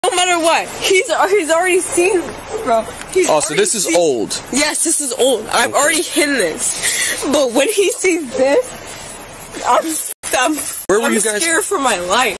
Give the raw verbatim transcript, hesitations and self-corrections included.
No matter what, he's he's already seen, bro. He's oh, so this is seen, old. Yes, this is old. I've okay. already hidden this. But when he sees this, I'm I'm, Where were I'm you guys? scared for my life.